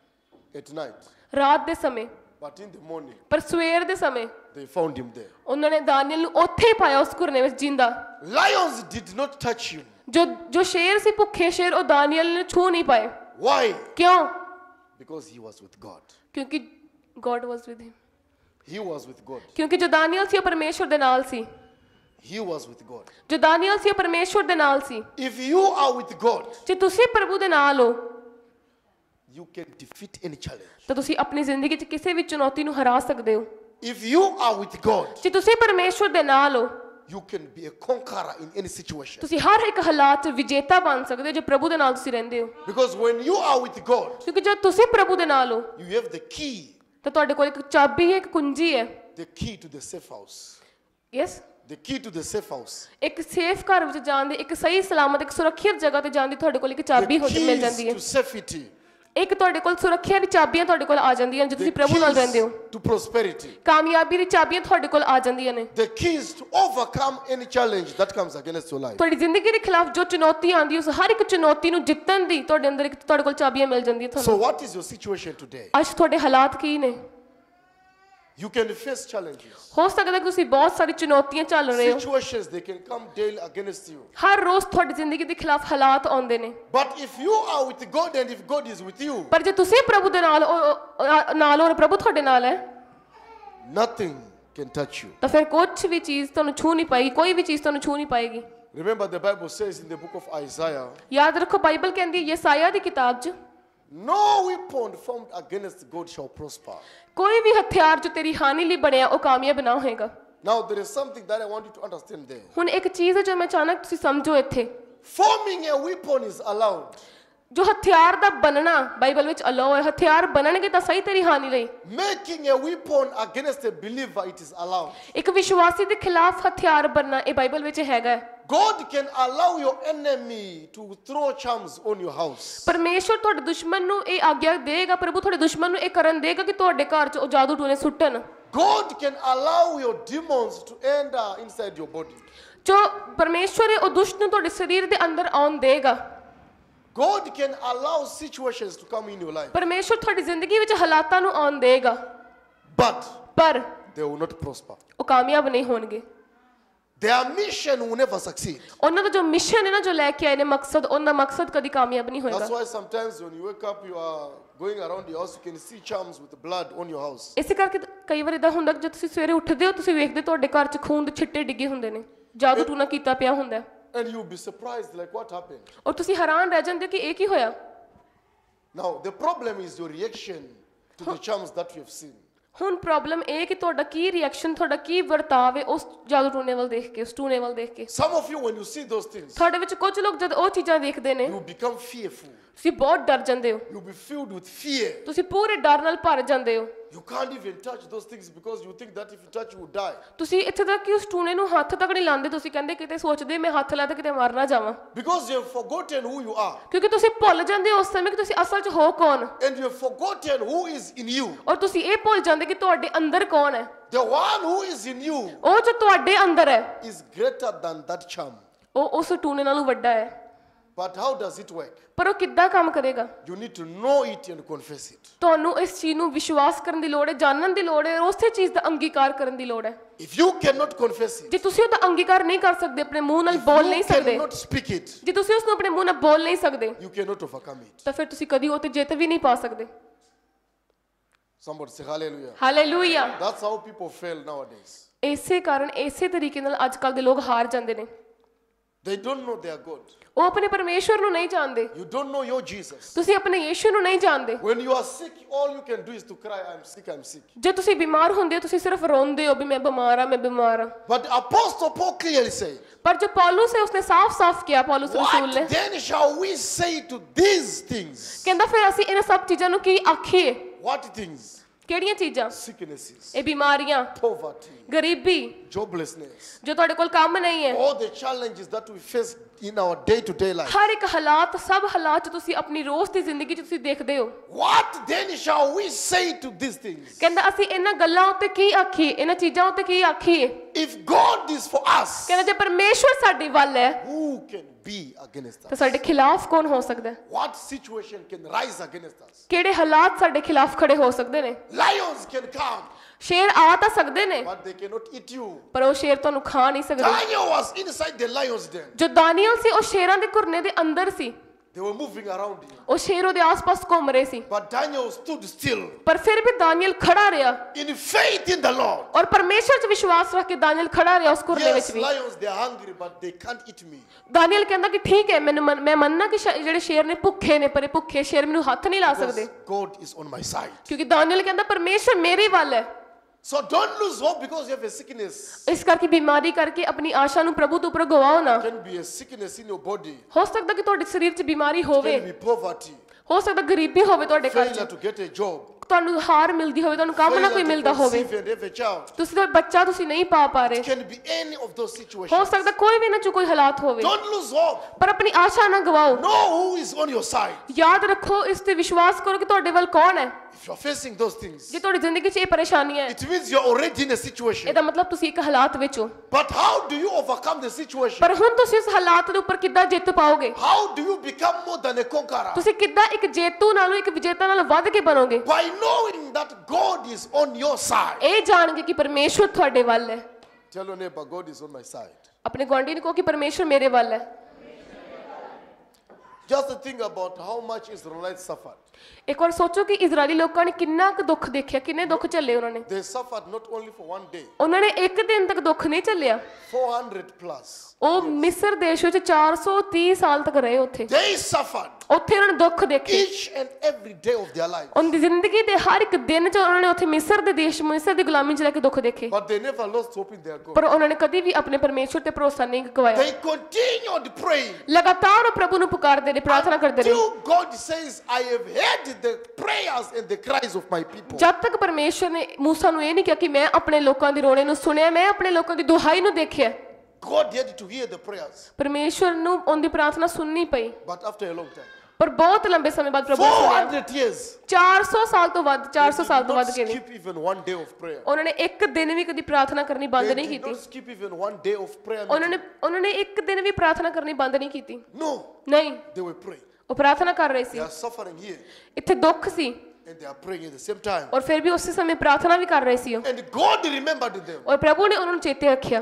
at night. ਰਾਤ ਦੇ ਸਮੇਂ, But in the morning, ਪਰ ਸਵੇਰ ਦੇ ਸਮੇਂ they found him there. ਉਹਨਾਂ ਨੇ ਦਾਨੀਏਲ ਨੂੰ ਉੱਥੇ ਹੀ ਪਾਇਆ ਉਸ ਘੁਰਨੇ ਵਿੱਚ ਜਿੰਦਾ। Lions did not touch him. ਜੋ ਜੋ ਸ਼ੇਰ ਸੀ ਭੁੱਖੇ ਸ਼ੇਰ, ਉਹ ਦਾਨੀਏਲ ਨੂੰ ਛੂ ਨਹੀਂ ਪਾਏ। Why? ਕਿਉਂ? Because he was with God. ਕਿਉਂਕਿ God was with him. He was with God. ਕਿਉਂਕਿ ਜੋ ਦਾਨੀਏਲ ਸੀ ਉਹ ਪਰਮੇਸ਼ਵਰ ਦੇ ਨਾਲ ਸੀ। He was with God. ਜੋ ਦਾਨੀਏਲ ਸੀ ਉਹ ਪਰਮੇਸ਼ਵਰ ਦੇ ਨਾਲ ਸੀ। If you are with God, ਜੇ ਤੁਸੀਂ ਪ੍ਰਭੂ ਦੇ ਨਾਲ ਹੋ, you can defeat any challenge. ਤਾਂ ਤੁਸੀਂ ਆਪਣੀ ਜ਼ਿੰਦਗੀ 'ਚ ਕਿਸੇ ਵੀ ਚੁਣੌਤੀ ਨੂੰ ਹਰਾ ਸਕਦੇ ਹੋ। If you are with God, ਜੇ ਤੁਸੀਂ ਪਰਮੇਸ਼ਵਰ ਦੇ ਨਾਲ ਹੋ, you can be a conqueror in any situation. ਤੁਸੀਂ ਹਰ ਇੱਕ ਹਾਲਾਤ 'ਚ ਵਿਜੇਤਾ ਬਣ ਸਕਦੇ ਹੋ ਜੇ ਪ੍ਰਭੂ ਦੇ ਨਾਲ ਤੁਸੀਂ ਰਹਿੰਦੇ ਹੋ। Because when you are with God, ਕਿਉਂਕਿ ਜਦ ਤੁਸੀਂ ਪ੍ਰਭੂ ਦੇ ਨਾਲ ਹੋ, you have the key, ਤਾਂ ਤੁਹਾਡੇ ਕੋਲ ਇੱਕ ਚਾਬੀ ਹੈ, ਇੱਕ ਕੁੰਜੀ ਹੈ। the key to the safe house. Yes, The key to the safe house. ਇੱਕ ਸੇਫ ਘਰ ਵਿੱਚ ਜਾਣ ਦੀ, ਇੱਕ ਸਹੀ ਸਲਾਮਤ, ਇੱਕ ਸੁਰੱਖਿਅਤ ਜਗ੍ਹਾ ਤੇ ਜਾਣ ਦੀ ਤੁਹਾਡੇ ਕੋਲ ਇੱਕ ਚਾਬੀ ਹੋ The ਮਿਲ keys ਜਾਂਦੀ ਹੈ। to safety. ਇੱਕ ਤੁਹਾਡੇ ਕੋਲ ਸੁਰੱਖਿਆ ਦੀ ਚਾਬੀਆਂ ਤੁਹਾਡੇ ਕੋਲ ਆ ਜਾਂਦੀਆਂ ਜੇ ਤੁਸੀਂ The ਪ੍ਰਭੂ ਨਾਲ ਰਹਿੰਦੇ ਹੋ। keys to prosperity. ਕਾਮਯਾਬੀ ਦੀ ਚਾਬੀਆਂ ਤੁਹਾਡੇ ਕੋਲ ਆ ਜਾਂਦੀਆਂ ਨੇ। The keys to overcome any challenge that comes against your life. ਤੁਹਾਡੀ ਜ਼ਿੰਦਗੀ ਦੇ ਖਿਲਾਫ ਜੋ ਚੁਣੌਤੀ ਆਉਂਦੀ ਹੈ, ਉਸ ਹਰ ਇੱਕ ਚੁਣੌਤੀ ਨੂੰ ਜਿੱਤਣ ਦੀ ਤੁਹਾਡੇ ਅੰਦਰ ਇੱਕ ਤੁਹਾਡੇ ਕੋਲ ਚਾਬੀਆਂ ਮਿਲ ਜਾਂਦੀਆਂ ਤੁਹਾਨੂੰ। So what is your situation today? ਅੱਜ ਤੁਹਾਡੇ ਹਾਲਾਤ ਕੀ ਨੇ? You can face challenges. ਹੋ ਸਕਦਾ ਕਿ ਤੁਸੀਂ ਬਹੁਤ ਸਾਰੀ ਚੁਣੌਤੀਆਂ ਚੱਲ ਰਹੇ ਹੋ। Situations, they can come daily against you. ਹਰ ਰੋਜ਼ ਤੁਹਾਡੀ ਜ਼ਿੰਦਗੀ ਦੇ ਖਿਲਾਫ ਹਾਲਾਤ ਆਉਂਦੇ ਨੇ। But if you are with God and if God is with you, ਪਰ ਜੇ ਤੁਸੀਂ ਪ੍ਰਭੂ ਦੇ ਨਾਲ ਹੋ- ਨਾਲ ਹੋ, ਪ੍ਰਭੂ ਤੁਹਾਡੇ ਨਾਲ ਹੈ, nothing can touch you. ਤਾਂ ਫਿਰ ਕੁਝ ਵੀ ਚੀਜ਼ ਤੁਹਾਨੂੰ ਛੂ ਨਹੀਂ ਪਾਏਗੀ, ਕੋਈ ਵੀ ਚੀਜ਼ ਤੁਹਾਨੂੰ ਛੂ ਨਹੀਂ ਪਾਏਗੀ। Remember, the Bible says in the book of Isaiah, ਯਾਦ ਰੱਖੋ, ਬਾਈਬਲ ਕਹਿੰਦੀ ਹੈ ਯਸਾਇਆ ਦੀ ਕਿਤਾਬ 'ਚ, no weapon formed against God shall prosper. ਕੋਈ ਵੀ ਹਥਿਆਰ ਜੋ ਤੇਰੀ ਹਾਨੀ ਲਈ ਬਣਿਆ ਉਹ ਕਾਮਯਾਬ ਨਾ ਹੋਏਗਾ। Now, there is something that I want you to understand there. ਹੁਣ ਇੱਕ ਚੀਜ਼ ਹੈ ਜੋ ਮੈਂ ਚਾਹਨਾ ਕਿ ਤੁਸੀਂ ਸਮਝੋ ਇੱਥੇ। Forming a weapon is allowed. ਜੋ ਹਥਿਆਰ ਦਾ ਬਣਨਾ ਬਾਈਬਲ ਵਿੱਚ ਅਲਾਉ ਹੈ, ਹਥਿਆਰ ਬਣਨਗੇ ਤਾਂ ਸਹੀ ਤੇਰੀ ਹਾਨੀ ਲਈ। Making a weapon against a believer, it is allowed. ਇੱਕ ਵਿਸ਼ਵਾਸੀ ਦੇ ਖਿਲਾਫ ਹਥਿਆਰ ਬਣਨਾ ਇਹ ਬਾਈਬਲ ਵਿੱਚ ਹੈਗਾ ਹੈ। God can allow your enemy to throw charms on your house. ਪਰਮੇਸ਼ਵਰ ਤੁਹਾਡੇ ਦੁਸ਼ਮਣ ਨੂੰ ਇਹ ਆਗਿਆ ਦੇਗਾ, ਪ੍ਰਭੂ ਤੁਹਾਡੇ ਦੁਸ਼ਮਣ ਨੂੰ ਇਹ ਕਰਨ ਦੇਗਾ ਕਿ ਤੁਹਾਡੇ ਘਰ 'ਚ ਉਹ ਜਾਦੂ ਟੂਣੇ ਸੁੱਟਣ। God can allow your demons to enter inside your body. ਜੋ ਪਰਮੇਸ਼ਵਰ ਹੈ ਉਹ ਦੁਸ਼ਟ ਨੂੰ ਤੁਹਾਡੇ ਸਰੀਰ ਦੇ ਅੰਦਰ ਆਉਣ ਦੇਗਾ। God can allow situations to come in your life. ਪਰਮੇਸ਼ਵਰ ਤੁਹਾਡੀ ਜ਼ਿੰਦਗੀ ਵਿੱਚ ਹਾਲਾਤਾਂ ਨੂੰ ਆਉਣ ਦੇਗਾ, But ਪਰ they will not prosper. ਉਹ ਕਾਮਯਾਬ ਨਹੀਂ ਹੋਣਗੇ। Their mission will never succeed. ਉਹਨਾਂ ਦਾ ਜੋ ਮਿਸ਼ਨ ਹੈ ਨਾ, ਜੋ ਲੈ ਕੇ ਆਏ ਨੇ ਮਕਸਦ, ਉਹਨਾਂ ਦਾ ਮਕਸਦ ਕਦੀ ਕਾਮਯਾਬ ਨਹੀਂ ਹੋਏਗਾ। That's why sometimes when you wake up, you are going around your house, you can see charms with blood on your house. ਇਸੇ ਕਰਕੇ ਕਈ ਵਾਰ ਇਦਾਂ ਹੁੰਦਾ ਕਿ ਜਦ ਤੁਸੀਂ ਸਵੇਰੇ ਉੱਠਦੇ ਹੋ, ਤੁਸੀਂ ਵੇਖਦੇ ਤੁਹਾਡੇ ਘਰ 'ਚ ਖੂਨ ਦੇ ਛਿੱਟੇ ਡਿੱਗੇ ਹੁੰਦੇ ਨੇ, ਜਾਦੂ ਟੂਣਾ ਕੀਤਾ ਪਿਆ ਹੁੰਦਾ। And you'll be surprised, like, what happened? ਔਰ ਤੁਸੀਂ ਹੈਰਾਨ ਰਹਿ ਜਾਂਦੇ ਹੋ ਕਿ ਇਹ ਕੀ ਹੋਇਆ। Now, the problem is your reaction to the charms that you have seen. ਹੁਣ ਪ੍ਰੋਬਲਮ ਇਹ ਕਿ ਤੁਹਾਡਾ ਕੀ ਰਿਐਕਸ਼ਨ, ਤੁਹਾਡਾ ਕੀ ਵਰਤਾਵ ਹੈ ਉਸ ਜਾਦੂ ਟੂਣੇ ਵੱਲ ਦੇਖ ਕੇ, ਉਸ ਟੂਣੇ ਵੱਲ ਦੇਖ ਕੇ। Some of you, when you see those things, ਤੁਹਾਡੇ ਵਿੱਚ ਕੁਝ ਲੋਕ ਜਦ ਉਹ ਚੀਜ਼ਾਂ ਦੇਖਦੇ ਨੇ, you become fearful. ਤੁਸੀਂ ਬਹੁਤ ਡਰ ਜਾਂਦੇ ਹੋ, You'll be filled with fear. ਤੁਸੀਂ ਪੂਰੇ ਡਰ ਨਾਲ ਭਰ ਜਾਂਦੇ ਹੋ। You can't even touch those things because you think that if you touch, you will die. ਤੁਸੀਂ ਇੱਥੇ ਤੱਕ ਕਿ ਉਸ ਟੂਣੇ ਨੂੰ ਹੱਥ ਤੱਕ ਨਹੀਂ ਲਾਉਂਦੇ, ਤੁਸੀਂ ਕਹਿੰਦੇ ਕਿਤੇ ਸੋਚਦੇ ਮੈਂ ਹੱਥ ਲਾ ਤੇ ਕਿਤੇ ਮਰ ਨਾ ਜਾਵਾਂ। Because you have forgotten who you are. ਕਿਉਂਕਿ ਤੁਸੀਂ ਭੁੱਲ ਜਾਂਦੇ ਹੋ ਉਸ ਸਮੇਂ ਕਿ ਤੁਸੀਂ ਅਸਲ 'ਚ ਹੋ ਕੌਣ, And you have forgotten who is in you. ਔਰ ਤੁਸੀਂ ਇਹ ਭੁੱਲ ਜਾਂਦੇ ਕਿ ਤੁਹਾਡੇ ਅੰਦਰ ਕੌਣ ਹੈ। The one who is in you ਉਹ ਜੋ ਤੁਹਾਡੇ ਅੰਦਰ ਹੈ is greater than that charm. ਉਹ ਉਸ ਟੂਣੇ ਨਾਲੋਂ ਵੱਡਾ ਹੈ। But how does it work? ਪਰ ਉਹ ਕਿੱਦਾਂ ਕੰਮ ਕਰੇਗਾ? You need to know it and confess it. ਤੁਹਾਨੂੰ ਇਸ ਚੀਜ਼ ਨੂੰ ਵਿਸ਼ਵਾਸ ਕਰਨ ਦੀ ਲੋੜ ਹੈ, ਜਾਣਨ ਦੀ ਲੋੜ ਹੈ, ਉਸੇ ਚੀਜ਼ ਦਾ ਅੰਗੀਕਾਰ ਕਰਨ ਦੀ ਲੋੜ ਹੈ। If you cannot confess it, ਜੇ ਤੁਸੀਂ ਉਹਦਾ ਅੰਗੀਕਾਰ ਨਹੀਂ ਕਰ ਸਕਦੇ, ਆਪਣੇ ਮੂੰਹ ਨਾਲ if ਬੋਲ you ਨਹੀਂ ਸਕਦੇ, cannot speak it, ਜੇ ਤੁਸੀਂ ਉਸ ਨੂੰ ਆਪਣੇ ਮੂੰਹ ਨਾਲ ਬੋਲ ਨਹੀਂ ਸਕਦੇ, you cannot overcome it. ਤਾਂ ਫਿਰ ਤੁਸੀਂ ਕਦੀ ਉਹ ਤੇ ਜਿੱਤ ਵੀ ਨਹੀਂ ਪਾ ਸਕਦੇ। Somebody say hallelujah. Hallelujah. That's how people fail nowadays. ਇਸੇ ਕਾਰਨ ਇਸੇ ਤਰੀਕੇ ਨਾਲ ਅੱਜ ਕੱਲ ਦੇ ਲੋਕ ਹਾਰ ਜਾਂਦੇ ਨੇ। They don't know their God. ਉਹ ਆਪਣੇ ਪਰਮੇਸ਼ਵਰ ਨੂੰ ਨਹੀਂ ਜਾਣਦੇ। You don't know your Jesus. ਤੁਸੀਂ ਆਪਣੇ ਯੀਸ਼ੂ ਨੂੰ ਨਹੀਂ ਜਾਣਦੇ। When you are sick, all you can do is to cry, I'm sick, I'm sick. ਜੇ ਤੁਸੀਂ ਬਿਮਾਰ ਹੁੰਦੇ ਹੋ, ਤੁਸੀਂ ਸਿਰਫ ਰੋਂਦੇ ਹੋ ਵੀ ਮੈਂ ਬਿਮਾਰ ਆ, ਮੈਂ ਬਿਮਾਰ ਆ। But Apostle Paul clearly said, ਪਰ ਜੋ ਪੌਲੁਸ ਹੈ ਉਸਨੇ ਸਾਫ਼-ਸਾਫ਼ ਕਿਹਾ, ਪੌਲੁਸ ਰਸੂਲ ਨੇ, what then shall we say to these things? ਕਹਿੰਦਾ ਫਿਰ ਅਸੀਂ ਇਹਨਾਂ ਸਭ ਚੀਜ਼ਾਂ ਨੂੰ ਕੀ ਆਖੀਏ? What things? ਕਿਹੜੀਆਂ ਚੀਜ਼ਾਂ? Sicknesses, ਇਹ ਬਿਮਾਰੀਆਂ, poverty, ਗਰੀਬੀ, joblessness, ਜੋ ਤੁਹਾਡੇ ਕੋਲ ਕੰਮ ਨਹੀਂ ਹੈ, all the challenges that we face in our day-to-day life. ਹਰ ਇੱਕ ਹਾਲਾਤ, ਸਭ ਹਾਲਾਤ 'ਚ ਤੁਸੀਂ ਆਪਣੀ ਰੋਜ਼ ਦੀ ਜ਼ਿੰਦਗੀ 'ਚ ਤੁਸੀਂ ਦੇਖਦੇ ਹੋ। What then shall we say to these things? ਕਹਿੰਦਾ ਅਸੀਂ ਇਹਨਾਂ ਗੱਲਾਂ ਉੱਤੇ ਕੀ ਆਖੀਏ, ਇਹਨਾਂ ਚੀਜ਼ਾਂ ਉੱਤੇ ਕੀ ਆਖੀਏ? If God is for us, ਕਹਿੰਦਾ ਜੇ ਪਰਮੇਸ਼ਵਰ ਸਾਡੇ ਵੱਲ ਹੈ who can be against ਤਾਂ us? ਸਾਡੇ ਖਿਲਾਫ ਕੌਣ ਹੋ ਸਕਦਾ ਹੈ? What situation can rise against us? ਕਿਹੜੇ ਹਾਲਾਤ ਸਾਡੇ ਖਿਲਾਫ ਖੜੇ ਹੋ ਸਕਦੇ ਨੇ? Lions can come, ਸ਼ੇਰ ਆ ਤਾਂ ਸਕਦੇ ਨੇ, but they cannot eat you. ਪਰ ਉਹ ਸ਼ੇਰ ਤੁਹਾਨੂੰ ਖਾ ਨਹੀਂ ਸਕਦੇ। Daniel was inside the lion's den. ਜੋ ਦਾਨੀਏਲ ਸੀ ਉਹ ਸ਼ੇਰਾਂ ਦੇ ਘੁਰਨੇ ਦੇ ਅੰਦਰ ਸੀ। They were moving around him. ਉਹ ਸ਼ੇਰ ਉਹਦੇ ਆਸ-ਪਾਸ ਘੁੰਮ ਰਹੇ ਸੀ, But Daniel stood still ਪਰ ਫਿਰ ਵੀ ਦਾਨੀਏਲ ਖੜਾ ਰਿਹਾ in faith in the Lord. ਔਰ ਪਰਮੇਸ਼ਰ 'ਚ ਵਿਸ਼ਵਾਸ ਰੱਖ ਕੇ ਦਾਨੀਏਲ ਖੜਾ ਰਿਹਾ ਉਸ ਘੁਰਨੇ Yes, ਵਿੱਚ ਵੀ। lions, they are hungry, but they can't eat me. ਦਾਨੀਏਲ ਕਹਿੰਦਾ ਕਿ ਠੀਕ ਹੈ, ਮੈਨੂੰ ਮੰਨ- ਮੈਂ ਮੰਨਣਾ ਕਿ ਸ਼ਾ- ਜਿਹੜੇ ਸ਼ੇਰ ਨੇ ਭੁੱਖੇ ਨੇ, ਪਰ ਇਹ ਭੁੱਖੇ ਸ਼ੇਰ ਮੈਨੂੰ ਹੱਥ ਨਹੀਂ ਲਾ ਸਕਦੇ, Because God is on my side. ਕਿਉਂਕਿ ਦਾਨੀਏਲ ਕਹਿੰਦਾ ਪਰਮੇਸ਼ਰ ਮੇਰੇ ਵੱਲ ਹੈ। So don't lose hope because you have a sickness. ਇਸ ਕਰਕੇ ਬਿਮਾਰੀ ਕਰਕੇ ਆਪਣੀ ਆਸ਼ਾ ਨੂੰ ਪ੍ਰਭੂ ਤੋਂ ਉੱਪਰ ਗਵਾਓ ਨਾ। It can be a sickness in your body. ਹੋ ਸਕਦਾ ਕਿ ਤੁਹਾਡੇ ਸਰੀਰ 'ਚ ਬਿਮਾਰੀ It ਹੋਵੇ, can be poverty. ਹੋ ਸਕਦਾ ਗਰੀਬੀ ਹੋਵੇ ਤੁਹਾਡੇ ਘਰ 'ਚ, Failure to get a job. ਤੁਹਾਨੂੰ ਹਾਰ ਮਿਲਦੀ ਹੋਵੇ, ਤੁਹਾਨੂੰ ਕੰਮ ਨਾ ਕੋਈ Failure to ਮਿਲਦਾ ਹੋਵੇ, conceive and have a child. ਤੁਸੀਂ ਤਾਂ ਬੱਚਾ ਤੁਸੀਂ ਨਹੀਂ ਪਾ ਪਾ ਰਹੇ, It can be any of those ਹੋ situations. ਸਕਦਾ ਕੋਈ ਵੀ ਨਾ ਚ ਕੋਈ ਹਾਲਾਤ ਹੋਵੇ, Don't lose hope. ਪਰ ਆਪਣੀ ਆਸ਼ਾ ਨਾ ਗਵਾਓ। Know who is on your side. ਯਾਦ ਰੱਖੋ, ਇਸ ਤੇ ਵਿਸ਼ਵਾਸ ਕਰੋ ਕਿ ਤੁਹਾਡੇ ਵੱਲ ਕੌਣ ਹੈ। If you're facing those things, ਜੇ ਤੁਹਾਡੀ ਜ਼ਿੰਦਗੀ 'ਚ ਇਹ ਪਰੇਸ਼ਾਨੀਆਂ ਹੈ, it means you're already in a situation. ਇਹਦਾ ਮਤਲਬ ਤੁਸੀਂ ਇੱਕ ਹਾਲਾਤ ਵਿੱਚ ਹੋ। But how do you overcome the situation? ਪਰ ਹੁਣ ਤੁਸੀਂ ਇਸ ਹਾਲਾਤ ਦੇ ਉੱਪਰ ਕਿੱਦਾਂ ਜਿੱਤ ਪਾਓਗੇ? How do you become more than a conqueror? ਤੁਸੀਂ ਕਿੱਦਾਂ ਇੱਕ ਜੇਤੂ ਨਾਲੋਂ ਇੱਕ ਵਿਜੇਤਾ ਨਾਲੋਂ ਵੱਧ ਕੇ ਬਣੋਗੇ? By knowing that God is on your side. ਇਹ ਜਾਣ ਕੇ ਕਿ ਪਰਮੇਸ਼ਵਰ ਤੁਹਾਡੇ ਵੱਲ ਹੈ। Tell your neighbor, God is on my side. ਆਪਣੇ ਗੁਆਂਢੀ ਨੂੰ ਕਹੋ ਕਿ ਪਰਮੇਸ਼ਵਰ ਮੇਰੇ ਵੱਲ ਹੈ। Just think about how much Israelites suffered. ਇੱਕ ਵਾਰ ਸੋਚੋ ਕਿ ਇਜ਼ਰਾਈਲੀ ਲੋਕਾਂ ਨੇ ਕਿੰਨਾ ਕੁ ਦੁੱਖ ਦੇਖਿਆ, ਕਿੰਨੇ ਦੁੱਖ ਝੱਲੇ ਉਹਨਾਂ ਨੇ। They suffered not only for one day, ਉਹਨਾਂ ਨੇ ਇੱਕ ਦਿਨ ਤੱਕ ਦੁੱਖ ਨਹੀਂ ਝੱਲਿਆ, four hundred plus. ਉਹ ਮਿਸਰ ਦੇਸ਼ ਵਿੱਚ ਚਾਰ ਸੌ ਤੀਹ ਸਾਲ ਤੱਕ ਰਹੇ ਉੱਥੇ। They suffered ਉੱਥੇ ਉਹਨਾਂ ਨੇ ਦੁੱਖ ਦੇਖੇ, each and every day of their lives. ਉਹਨਾਂ ਦੀ ਜ਼ਿੰਦਗੀ ਦੇ ਹਰ ਇੱਕ ਦਿਨ 'ਚ ਉਹਨਾਂ ਨੇ ਉੱਥੇ ਮਿਸਰ ਦੇ ਦੇਸ਼, ਮਿਸਰ ਦੀ ਗੁਲਾਮੀ 'ਚ ਲੈ ਕੇ ਦੁੱਖ ਦੇਖੇ, But they never lost hope in their God. ਪਰ ਉਹਨਾਂ ਨੇ ਕਦੀ ਵੀ ਆਪਣੇ ਪਰਮੇਸ਼ਵਰ ਤੇ ਭਰੋਸਾ ਨਹੀਂ ਗਵਾਇਆ। They continued praying ਲਗਾਤਾਰ ਉਹ ਪ੍ਰਭੂ ਨੂੰ ਪੁਕਾਰਦੇ ਰਹੇ, ਪ੍ਰਾਰਥਨਾ ਕਰਦੇ ਰਹੇ, till God says, I have heard the prayers and the cries of my people. ਜਦ ਤੱਕ ਪਰਮੇਸ਼ਵਰ ਨੇ ਮੂਸਾ ਨੂੰ ਇਹ ਨਹੀਂ ਕਿਹਾ ਕਿ ਮੈਂ ਆਪਣੇ ਲੋਕਾਂ ਦੀ ਰੋਣੇ ਨੂੰ ਸੁਣਿਆ, ਮੈਂ ਆਪਣੇ ਲੋਕਾਂ ਦੀ ਦੁਹਾਈ ਨੂੰ ਦੇਖਿਆ। God had to hear the prayers. ਪਰਮੇਸ਼ਵਰ ਨੂੰ ਉਹਦੀ ਪ੍ਰਾਰਥਨਾ ਸੁਣਨੀ ਪਈ, But after a long time, ਪਰ ਬਹੁਤ ਲੰਬੇ ਸਮੇਂ ਬਾਅਦ ਪ੍ਰਭੂ ਨੇ four ਸੁਣਿਆ। hundred years, ਚਾਰ ਸੌ ਸਾਲ ਤੋਂ ਵੱਧ, ਚਾਰ ਸੌ they ਸਾਲ did ਤੋਂ not ਵੱਧ ਕੇ ਨਹੀਂ, skip even one day of prayer. ਉਹਨਾਂ ਨੇ ਇੱਕ ਦਿਨ ਵੀ ਕਦੀ ਪ੍ਰਾਰਥਨਾ ਕਰਨੀ ਬੰਦ They ਨਹੀਂ did ਕੀਤੀ। not skip even one day of prayer ਉਹਨਾਂ ਨੇ meeting. ਉਹਨਾਂ ਨੇ ਇੱਕ ਦਿਨ ਵੀ ਪ੍ਰਾਰਥਨਾ ਕਰਨੀ ਬੰਦ ਨਹੀਂ ਕੀਤੀ। No, ਨਹੀਂ, they were praying. ਉਹ ਪ੍ਰਾਰਥਨਾ ਕਰ ਰਹੇ They C, are suffering here ਇੱਥੇ ਦੁੱਖ ਸੀ and they are praying at the same time. ਔਰ ਫਿਰ ਵੀ ਉਸੇ ਸਮੇਂ ਪ੍ਰਾਰਥਨਾ ਵੀ ਕਰ ਰਹੇ ਸੀ ਉਹ, And God remembered them. ਔਰ ਪ੍ਰਭੂ ਨੇ ਉਹਨਾਂ ਨੂੰ ਚੇਤੇ ਰੱਖਿਆ।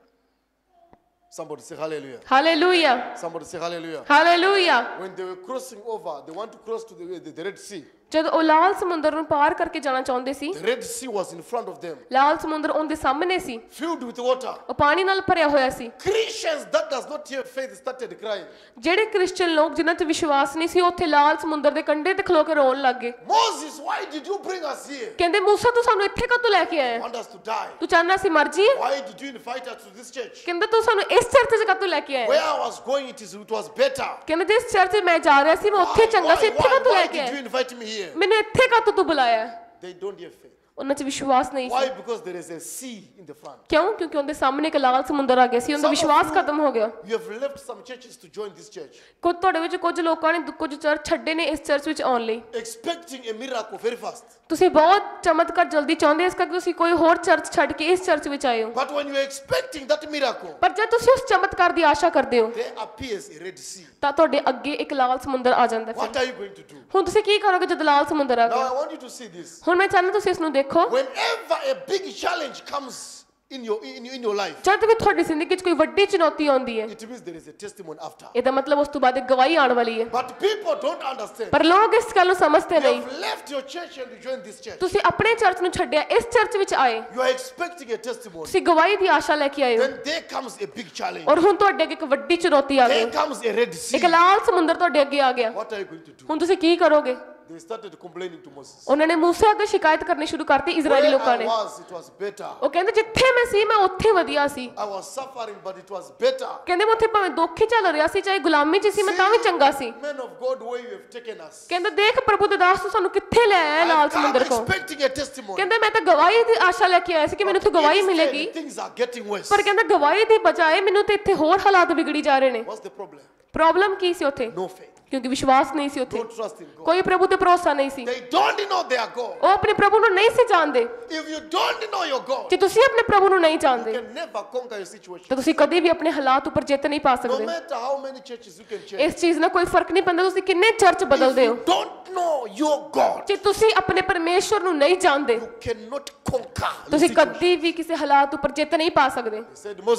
Somebody say hallelujah. Hallelujah, Somebody say hallelujah. Hallelujah. When they were crossing over, they want to cross to the, the, the Red Sea. ਜਦੋਂ ਉਹ ਲਾਲ ਸਮੁੰਦਰ ਨੂੰ ਪਾਰ ਕਰਕੇ ਜਾਣਾ ਚਾਹੁੰਦੇ ਸੀ, The Red Sea was in front of them, ਲਾਲ ਸਮੁੰਦਰ ਉਹਦੇ ਸਾਹਮਣੇ ਸੀ, filled with water. ਉਹ ਪਾਣੀ ਨਾਲ ਭਰਿਆ ਹੋਇਆ ਸੀ। Christians that does not have faith started crying. ਜਿਹੜੇ ਕ੍ਰਿਸਚੀਅਨ ਲੋਕ ਜਿਨ੍ਹਾਂ 'ਚ ਵਿਸ਼ਵਾਸ ਨਹੀਂ ਸੀ, ਉਹ ਉੱਥੇ ਲਾਲ ਸਮੁੰਦਰ ਦੇ ਕੰਢੇ ਤੇ ਖਲੋ ਕੇ ਰੋਣ ਲੱਗ ਗਏ। Moses, why did you bring us here? ਕਹਿੰਦੇ ਮੂਸਾ ਤੂੰ ਸਾਨੂੰ ਇੱਥੇ ਕਾਹਤੋਂ ਲੈ ਕੇ ਆਇਆ? Want us to die? ਤੂੰ ਚਾਹੁੰਦਾ ਸੀ ਮਰ ਜਾਈਏ? Why did you invite us to this church? ਕਹਿੰਦਾ ਤੂੰ ਸਾਨੂੰ ਇਸ ਚਰਚ 'ਚ ਕਾਹਤੋਂ ਲੈ ਕੇ ਆਇਆ? Where I was going, it is it was better. ਕਹਿੰਦੇ ਜਿਸ ਚਰਚ 'ਚ ਮੈਂ ਜਾ ਰਿਹਾ ਸੀ ਮੈਂ ਉੱਥੇ Why, ਚੰਗਾ ਸੀ, why, ਇੱਥੇ why, ਕਾਹਤੋਂ ਲੈ why ਕੇ did you ਆਇਆ? invite me here? ਮੈਨੂੰ ਇੱਥੇ ਕਾਹਤੋਂ ਤੂੰ ਬੁਲਾਇਆ? They don't have faith. ਉਹਨਾਂ 'ਚ ਵਿਸ਼ਵਾਸ ਨਹੀਂ Why? C. Because there is a sea in the front. ਕਿਉਂ? ਕਿਉਂਕਿ ਉਹਦੇ ਸਾਹਮਣੇ ਇੱਕ ਲਾਲ ਸਮੁੰਦਰ ਆ ਗਿਆ ਸੀ, ਉਹਦਾ Some of ਵਿਸ਼ਵਾਸ you- ਖਤਮ ਹੋ ਗਿਆ। You have left some churches to join this church, ਕੁਝ ਤੁਹਾਡੇ ਵਿੱਚ ਕੁਝ ਲੋਕਾਂ ਨੇ ਕੁਝ ਚਰਚ ਛੱਡੇ ਨੇ ਇਸ ਚਰਚ ਵਿੱਚ ਆਉਣ ਲਈ। expecting a miracle very fast. ਤੁਸੀਂ ਬਹੁਤ ਚਮਤਕਾਰ ਜਲਦੀ ਚਾਹੁੰਦੇ, ਇਸ ਕਰਕੇ ਤੁਸੀਂ ਕੋਈ ਹੋਰ ਚਰਚ ਛੱਡ ਕੇ ਇਸ ਚਰਚ ਵਿੱਚ ਆਏ ਹੋ। But when you are expecting that miracle, ਪਰ ਜਦ ਤੁਸੀਂ ਉਸ ਚਮਤਕਾਰ ਦੀ ਆਸ਼ਾ ਕਰਦੇ ਹੋ there appears a Red Sea. ਤਾਂ ਤੁਹਾਡੇ ਅੱਗੇ ਇੱਕ ਲਾਲ ਸਮੁੰਦਰ ਆ ਜਾਂਦਾ What ਫਿਰ। are you going to do? ਹੁਣ ਤੁਸੀਂ ਕੀ ਕਰੋਗੇ ਜਦ ਲਾਲ ਸਮੁੰਦਰ ਆ Now ਗਿਆ? I want you to see this. ਹੁਣ ਮੈਂ ਚਾਹੁੰਦਾ ਤੁਸੀਂ ਇਸ ਨੂੰ ਦੇਖੋ। Whenever a big challenge comes in your in, in your life, ਜਦ ਵੀ ਤੁਹਾਡੀ ਜ਼ਿੰਦਗੀ 'ਚ ਕੋਈ ਵੱਡੀ ਚੁਣੌਤੀ ਆਉਂਦੀ ਹੈ, it means there is a testimony after. ਇਹਦਾ ਮਤਲਬ ਉਸ ਤੋਂ ਬਾਅਦ ਇੱਕ ਗਵਾਹੀ ਆਉਣ ਵਾਲੀ ਹੈ। But people don't understand. ਪਰ ਲੋਕ ਇਸ ਗੱਲ ਨੂੰ ਸਮਝਦੇ You ਨਹੀਂ। have left your church and you joined this church. ਤੁਸੀਂ ਆਪਣੇ ਚਰਚ ਨੂੰ ਛੱਡਿਆ, ਇਸ ਚਰਚ ਵਿੱਚ ਆਏ, You are expecting a testimony. ਤੁਸੀਂ ਗਵਾਹੀ ਦੀ ਆਸ਼ਾ ਲੈ ਕੇ ਆਏ ਹੋ, Then there comes a big challenge. ਔਰ ਹੁਣ ਤੁਹਾਡੇ ਅੱਗੇ ਇੱਕ ਵੱਡੀ ਚੁਣੌਤੀ ਆ ਗਈ, There comes a Red Sea. ਇੱਕ ਲਾਲ ਸਮੁੰਦਰ ਤੁਹਾਡੇ ਅੱਗੇ ਆ ਗਿਆ। What are you going to do? ਹੁਣ ਤੁਸੀਂ ਕੀ ਕਰੋਗੇ? They started complaining to Moses. ਉਹਨਾਂ ਨੇ ਮੂਸੇ ਅੱਗੇ ਸ਼ਿਕਾਇਤ ਕਰਨੀ ਸ਼ੁਰੂ ਕਰਤੀ ਇਜ਼ਰਾਈਲੀ Where ਲੋਕਾਂ I ਨੇ। was, it was better. ਉਹ ਕਹਿੰਦੇ ਜਿੱਥੇ ਮੈਂ ਸੀ ਮੈਂ ਉੱਥੇ ਵਧੀਆ ਸੀ। I was suffering, but it was better. ਕਹਿੰਦੇ ਮੈਂ ਉੱਥੇ ਭਾਵੇਂ ਦੁੱਖ ਹੀ ਚੱਲ ਰਿਹਾ ਸੀ, ਚਾਹੇ ਗੁਲਾਮੀ 'ਚ ਸੀ, ਮੈਂ ਤਾਂ ਵੀ ਚੰਗਾ ਸੀ। Men of God, where you have taken us. ਕਹਿੰਦੇ ਦੇਖ ਪ੍ਰਭੂ ਦੇ ਦਾਸ ਤੂੰ ਸਾਨੂੰ ਕਿੱਥੇ ਲੈ ਆਇਆ ਲਾਲ I've come ਸਮੁੰਦਰ ਕੋਲ। expecting a testimony. ਕਹਿੰਦੇ ਮੈਂ ਤਾਂ ਗਵਾਹੀ ਦੀ ਆਸ਼ਾ ਲੈ ਕੇ ਆਇਆ ਸੀ ਕਿ ਮੈਨੂੰ ਇੱਥੇ ਗਵਾਹੀ Instead, ਮਿਲੇਗੀ, things are getting worse. ਪਰ ਕਹਿੰਦਾ ਗਵਾਹੀ ਦੀ ਬਜਾਏ ਮੈਨੂੰ ਤੇ ਇੱਥੇ ਹੋਰ ਹਾਲਾਤ ਵਿਗੜੀ ਜਾ ਰਹੇ ਨੇ। What's the problem? ਪ੍ਰੋਬਲਮ ਕੀ ਸੀ ਉੱਥੇ? No faith. ਕਿਉਂਕਿ ਵਿਸ਼ਵਾਸ ਨਹੀਂ ਸੀ ਉੱਥੇ, Don't trust in God. ਕੋਈ ਪ੍ਰਭੂ ਤੇ ਭਰੋਸਾ ਨਹੀਂ ਸੀ। They don't know their God. ਉਹ ਆਪਣੇ ਪ੍ਰਭੂ ਨੂੰ ਨਹੀਂ ਸੀ ਜਾਣਦੇ। If you don't know your God, ਜੇ ਤੁਸੀਂ ਆਪਣੇ ਪ੍ਰਭੂ ਨੂੰ ਨਹੀਂ you ਜਾਣਦੇ can never conquer your situation. ਤਾਂ ਤੁਸੀਂ ਕਦੇ ਵੀ ਆਪਣੇ ਹਾਲਾਤ ਉੱਪਰ ਜਿੱਤ ਨਹੀਂ ਪਾ No ਸਕਦੇ। matter how many churches you can change. ਇਸ ਚੀਜ਼ ਨਾਲ ਕੋਈ ਫਰਕ ਨਹੀਂ ਪੈਂਦਾ ਤੁਸੀਂ ਕਿੰਨੇ ਚਰਚ If ਬਦਲਦੇ you ਹੋ, don't know your God, ਜੇ ਤੁਸੀਂ ਆਪਣੇ ਪਰਮੇਸ਼ਵਰ ਨੂੰ ਨਹੀਂ ਜਾਣਦੇ you cannot conquer your ਤੁਸੀਂ situation. ਕਦੀ ਵੀ ਕਿਸੇ ਹਾਲਾਤ ਉੱਪਰ ਜਿੱਤ ਨਹੀਂ ਪਾ ਸਕਦੇ। He said, Moses,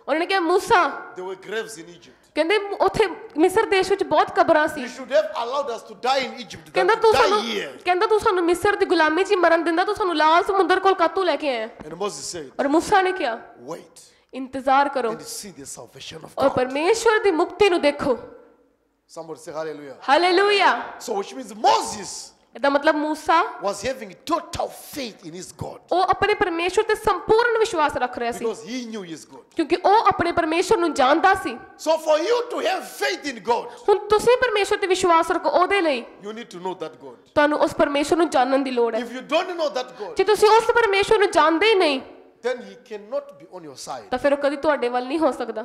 ਉਹਨਾਂ ਨੇ ਕਿਹਾ ਮੂਸਾ there were graves in Egypt. ਕਹਿੰਦੇ ਉੱਥੇ ਮਿਸਰ ਦੇਸ਼ ਵਿੱਚ ਬਹੁਤ ਕਬਰਾਂ ਸੀ You should have allowed us to die in Egypt ਕਹਿੰਦਾ than ਤੂੰ to die ਸਾਨੂੰ here. ਕਹਿੰਦਾ ਤੂੰ ਸਾਨੂੰ ਮਿਸਰ ਦੀ ਗੁਲਾਮੀ 'ਚ ਹੀ ਮਰਨ ਦਿੰਦਾ ਤੂੰ ਸਾਨੂੰ ਲਾਲ ਸਮੁੰਦਰ ਕੋਲ ਕਾਤੋਂ ਲੈ ਕੇ ਆਇਆ And Moses said, ਔਰ ਮੂਸਾ ਨੇ ਕਿਹਾ wait ਇੰਤਜ਼ਾਰ ਕਰੋ and see the salvation of ਔਰ God. ਪਰਮੇਸ਼ਵਰ ਦੀ ਮੁਕਤੀ ਨੂੰ ਦੇਖੋ Somebody say hallelujah. Hallelujah So which means Moses ਇਹਦਾ ਮਤਲਬ ਮੂਸਾ was having total faith in his God ਉਹ ਆਪਣੇ ਪਰਮੇਸ਼ਵਰ ਤੇ ਸੰਪੂਰਨ ਵਿਸ਼ਵਾਸ ਰੱਖ ਰਿਹਾ ਸੀ because he knew his God. ਕਿਉਂਕਿ ਉਹ ਆਪਣੇ ਪਰਮੇਸ਼ਵਰ ਨੂੰ ਜਾਣਦਾ ਸੀ So for you to have faith in God, ਹੁਣ ਤੁਸੀਂ ਪਰਮੇਸ਼ਵਰ ਤੇ ਵਿਸ਼ਵਾਸ ਰੱਖੋ ਉਹਦੇ ਲਈ you need to know that God. ਤੁਹਾਨੂੰ ਉਸ ਪਰਮੇਸ਼ਵਰ ਨੂੰ ਜਾਣਨ ਦੀ ਲੋੜ ਹੈ If you don't know that God, ਜੇ ਤੁਸੀਂ ਉਸ ਪਰਮੇਸ਼ਵਰ ਨੂੰ ਜਾਣਦੇ ਹੀ ਨਹੀਂ then he cannot be on your side. ਤਾਂ ਫਿਰ ਉਹ ਕਦੀ ਤੁਹਾਡੇ ਵੱਲ ਨਹੀਂ ਹੋ ਸਕਦਾ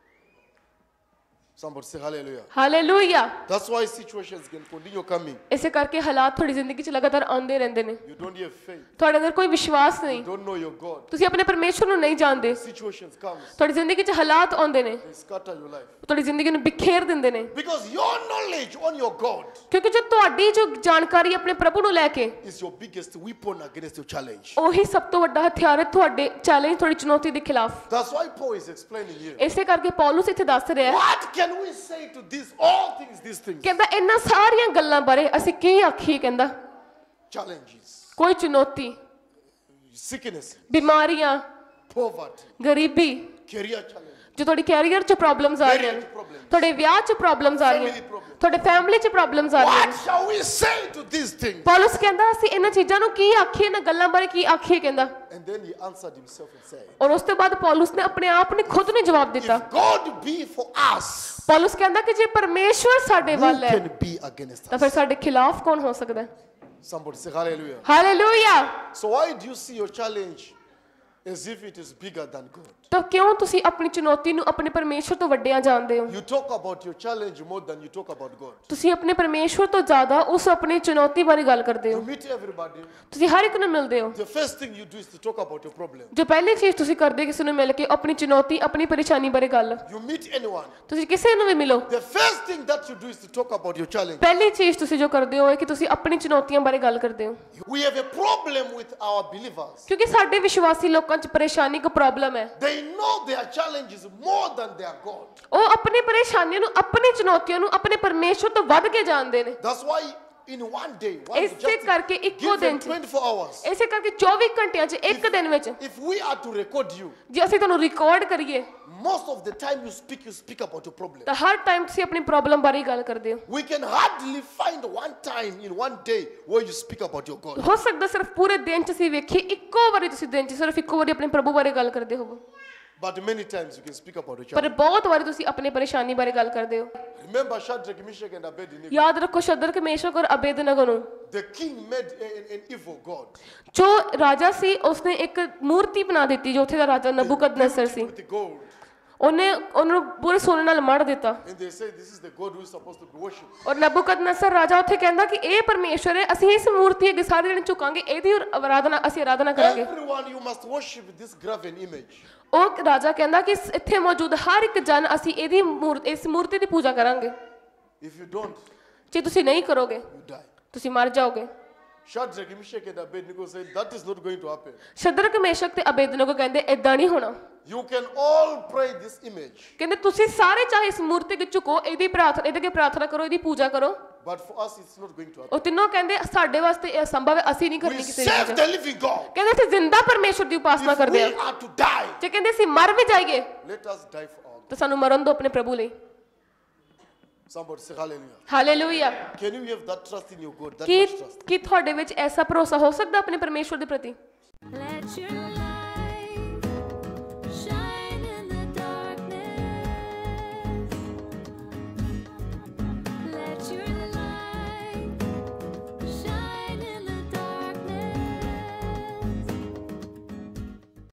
Somebody say hallelujah. Hallelujah That's why situations can continue coming. ਇਸੇ ਕਰਕੇ ਹਾਲਾਤ ਤੁਹਾਡੀ ਜ਼ਿੰਦਗੀ 'ਚ ਲਗਾਤਾਰ ਆਉਂਦੇ ਰਹਿੰਦੇ ਨੇ You don't have faith. ਤੁਹਾਡੇ ਅੰਦਰ ਕੋਈ ਵਿਸ਼ਵਾਸ ਨਹੀਂ You don't know your God. ਤੁਸੀਂ ਆਪਣੇ ਪਰਮੇਸ਼ਵਰ ਨੂੰ ਨਹੀਂ ਜਾਣਦੇ Situations comes. ਤੁਹਾਡੀ ਜ਼ਿੰਦਗੀ 'ਚ ਹਾਲਾਤ ਆਉਂਦੇ ਨੇ They scatter your life. ਤੁਹਾਡੀ ਜ਼ਿੰਦਗੀ ਨੂੰ ਬਿਖੇਰ ਦਿੰਦੇ ਨੇ Because your knowledge on your God ਕਿਉਂਕਿ ਜੋ ਤੁਹਾਡੀ ਜੋ ਜਾਣਕਾਰੀ ਆਪਣੇ ਪ੍ਰਭੂ ਨੂੰ ਲੈ ਕੇ is your biggest weapon against your challenge. ਉਹੀ ਸਭ ਤੋਂ ਵੱਡਾ ਹਥਿਆਰ ਹੈ ਤੁਹਾਡੇ ਚੈਲੰਜ ਤੁਹਾਡੀ ਚੁਣੌਤੀ ਦੇ ਖਿਲਾਫ That's why Paul is explaining here. ਇਸੇ ਕਰਕੇ ਪੌਲੁਸ ਇੱਥੇ ਦੱਸ ਰਿਹਾ ਹੈ What can we say to these all things, these things? ਕਹਿੰਦਾ ਇਹਨਾਂ ਸਾਰੀਆਂ ਗੱਲਾਂ ਬਾਰੇ ਅਸੀਂ ਕੀ ਆਖੀਏ ਕਹਿੰਦਾ Challenges, ਕੋਈ ਚੁਣੌਤੀ sickness, ਬਿਮਾਰੀਆਂ poverty, ਗਰੀਬੀ career challenge, ਜੋ ਤੁਹਾਡੀ ਕੈਰੀਅਰ 'ਚ ਪ੍ਰੋਬਲਮਸ ਆ ਰਹੀਆਂ ਨੇ marriage problems. ਤੁਹਾਡੇ ਵਿਆਹ 'ਚ ਪ੍ਰੋਬਲਮਸ ਆ ਰਹੀਆਂ Family problems. ਤੁਹਾਡੇ ਫੈਮਿਲੀ 'ਚ ਪ੍ਰੋਬਲਮਸ ਆ ਰਹੀਆਂ What shall we say to these things? ਪੌਲੁਸ ਕਹਿੰਦਾ ਅਸੀਂ ਇਹਨਾਂ ਚੀਜ਼ਾਂ ਨੂੰ ਕੀ ਆਖੀਏ ਇਹਨਾਂ ਗੱਲਾਂ ਬਾਰੇ ਕੀ ਆਖੀਏ ਕਹਿੰਦਾ And then he answered himself and said, ਔਰ ਉਸ ਤੋਂ ਬਾਅਦ ਪੌਲੁਸ ਨੇ ਆਪਣੇ ਆਪ ਨੇ ਖੁਦ ਨੂੰ ਜਵਾਬ ਦਿੱਤਾ if God be for us, ਪੌਲੁਸ ਕਹਿੰਦਾ ਕਿ ਜੇ ਪਰਮੇਸ਼ਵਰ ਸਾਡੇ who ਵੱਲ ਹੈ can be against ਤਾਂ us? ਫਿਰ ਸਾਡੇ ਖਿਲਾਫ ਕੌਣ ਹੋ ਸਕਦਾ ਹੈ Somebody say hallelujah. Hallelujah So why do you see your challenge as if it is bigger than God? ਤਾਂ ਕਿਉਂ ਤੁਸੀਂ ਆਪਣੀ ਚੁਣੌਤੀ ਨੂੰ ਆਪਣੇ ਪਰਮੇਸ਼ਵਰ ਤੋਂ ਵੱਡਿਆਂ ਜਾਣਦੇ ਹੋ You talk about your challenge more than you talk about God. ਤੁਸੀਂ ਆਪਣੇ ਪਰਮੇਸ਼ਵਰ ਤੋਂ ਜ਼ਿਆਦਾ ਉਸ ਆਪਣੀ ਚੁਣੌਤੀ ਬਾਰੇ ਗੱਲ ਕਰਦੇ You ਹੋ meet everybody. ਤੁਸੀਂ ਹਰ ਇੱਕ ਨੂੰ ਮਿਲਦੇ ਹੋ The first thing you do is to talk about your problem. ਜੋ ਪਹਿਲੀ ਚੀਜ਼ ਤੁਸੀਂ ਕਰਦੇ ਕਿਸੇ ਨੂੰ ਮਿਲ ਕੇ ਆਪਣੀ ਚੁਣੌਤੀ ਆਪਣੀ ਪਰੇਸ਼ਾਨੀ ਬਾਰੇ ਗੱਲ You meet anyone. ਤੁਸੀਂ ਕਿਸੇ ਨੂੰ ਵੀ ਮਿਲੋ The first thing that you do is to talk about your challenge. ਪਹਿਲੀ ਚੀਜ਼ ਤੁਸੀਂ ਜੋ ਕਰਦੇ ਹੋ ਹੈ ਕਿ ਤੁਸੀਂ ਆਪਣੀ ਚੁਣੌਤੀਆਂ ਬਾਰੇ ਗੱਲ ਕਰਦੇ ਹੋ We have a problem with our believers. ਕਿਉਂਕਿ ਸਾਡੇ ਵਿਸ਼ਵਾਸੀ ਲੋਕਾਂ 'ਚ ਪਰੇਸ਼ਾਨੀ ਇੱਕ ਪ੍ਰੋਬਲਮ ਹੈ They know their challenge is more than their God. ਉਹ ਆਪਣੀ ਪਰੇਸ਼ਾਨੀਆਂ ਨੂੰ ਆਪਣੀ ਚੁਣੌਤੀਆਂ ਨੂੰ ਆਪਣੇ ਪਰਮੇਸ਼ਵਰ ਤੋਂ ਵੱਧ ਕੇ ਜਾਣਦੇ ਨੇ That's why in one day, one ਇਸੇ ਕਰਕੇ ਇੱਕੋ give ਦਿਨ them 'ਚ twenty-four hours. ਇਸੇ ਕਰਕੇ ਚੌਵੀ ਘੰਟਿਆਂ 'ਚ ਇੱਕ ਦਿਨ ਵਿੱਚ If we are to record you, ਜੇ ਅਸੀਂ ਤੁਹਾਨੂੰ ਰਿਕਾਰਡ ਕਰੀਏ most of the time you speak, you speak about your problem. ਤਾਂ ਹਰ ਟਾਈਮ ਤੁਸੀਂ ਆਪਣੀ ਪ੍ਰੋਬਲਮ ਬਾਰੇ ਗੱਲ ਕਰਦੇ ਹੋ We can hardly find one time in one day where you speak about your God. ਹੋ ਸਕਦਾ ਸਿਰਫ ਪੂਰੇ ਦਿਨ 'ਚ ਅਸੀਂ ਵੇਖੀਏ ਇੱਕੋ ਵਾਰੀ ਤੁਸੀਂ ਦਿਨ 'ਚ ਸਿਰਫ ਇੱਕੋ ਵਾਰੀ ਆਪਣੇ ਪ੍ਰਭੂ ਬਾਰੇ ਗੱਲ ਕਰਦੇ ਹੋਵੋ But many times you can speak about your ਪਰ challenge. ਬਹੁਤ ਵਾਰੀ ਤੁਸੀਂ ਆਪਣੀ ਪਰੇਸ਼ਾਨੀ ਬਾਰੇ ਗੱਲ ਕਰਦੇ ਹੋ Remember Shadrach, Meshach, and Abednego. ਯਾਦ ਰੱਖੋ ਸ਼ਦਰਕ ਮੇਸ਼ਕ ਔਰ ਅਬੇਦਨਗੋ ਨੂੰ The king made a- an, an evil god. ਜੋ ਰਾਜਾ ਸੀ ਉਸਨੇ ਇੱਕ ਮੂਰਤੀ ਬਣਾ ਦਿੱਤੀ ਜੋ ਉੱਥੇ ਦਾ ਰਾਜਾ ਨਬੂਕਦਨਸਰ ਸੀ With the gold. ਉਹਨੇ ਉਹਨੂੰ ਪੂਰੇ ਸੋਨੇ ਨਾਲ ਮੜ ਦਿੱਤਾ And they say this is the God who is supposed to be worshipped. ਔਰ ਨਬੂਕਦਨਸਰ ਰਾਜਾ ਉੱਥੇ ਕਹਿੰਦਾ ਕਿ ਇਹ ਪਰਮੇਸ਼ਵਰ ਹੈ ਅਸੀਂ ਇਸ ਮੂਰਤੀ ਅੱਗੇ ਸਾਰੇ ਜਣੇ ਝੁਕਾਂਗੇ ਇਹਦੀ ਆਰਾਧਨਾ ਅਸੀਂ ਆਰਾਧਨਾ ਕਰਾਂਗੇ Everyone, you must worship this graven image. ਉਹ ਰਾਜਾ ਕਹਿੰਦਾ ਕਿ ਇਸ- ਇੱਥੇ ਮੌਜੂਦ ਹਰ ਇੱਕ ਜਨ ਅਸੀਂ ਇਹਦੀ ਮੂਰਤੀ ਇਸ ਮੂਰਤੀ ਦੀ ਪੂਜਾ ਕਰਾਂਗੇ If you don't, ਜੇ ਤੁਸੀਂ ਨਹੀਂ ਕਰੋਗੇ you die. ਤੁਸੀਂ ਮਰ ਜਾਓਗੇ Shadrach, Meshach, and Abednego said that is not going to happen. ਸ਼ਦਰਕ ਮੇਸ਼ਕ ਤੇ ਅਬੇਦਨਗੋ ਕਹਿੰਦੇ ਏਦਾਂ ਨਹੀਂ ਹੋਣਾ You can all pray this image, ਕਹਿੰਦੇ ਤੁਸੀਂ ਸਾਰੇ ਚਾਹੇ ਇਸ ਮੂਰਤੀ ਅੱਗੇ ਝੁਕੋ ਇਹਦੀ ਪ੍ਰਾਰਥਨਾ ਇਹਦੇ ਅੱਗੇ ਪ੍ਰਾਰਥਨਾ ਕਰੋ ਇਹਦੀ ਪੂਜਾ ਕਰੋ but for us it's not going to happen. ਉਹ ਤਿੰਨੋਂ ਕਹਿੰਦੇ ਸਾਡੇ ਵਾਸਤੇ ਇਹ ਅਸੰਭਵ ਹੈ ਅਸੀਂ ਨਹੀਂ We ਕਰਨੀ ਕਿਸੇ ਦੀ serve Pooja the living God. ਕਹਿੰਦੇ ਅਸੀਂ ਜ਼ਿੰਦਾ ਪਰਮੇਸ਼ਵਰ ਦੀ ਉਪਾਸਨਾ If ਕਰਦੇ we ਹਾਂ are to die, ਜੇ ਕਹਿੰਦੇ ਅਸੀਂ ਮਰ ਵੀ ਜਾਈਏ let us die for our God. ਤਾਂ ਸਾਨੂੰ ਮਰਨ ਦਿਓ ਆਪਣੇ ਪ੍ਰਭੂ ਲਈ Somebody say hallelujah. Hallelujah Can you have that trust in your God? That Ki much trust. ਕੀ ਤੁਹਾਡੇ ਵਿੱਚ ਐਸਾ ਭਰੋਸਾ ਹੋ ਸਕਦਾ ਆਪਣੇ ਪਰਮੇਸ਼ਵਰ ਦੇ ਪ੍ਰਤੀ Let your love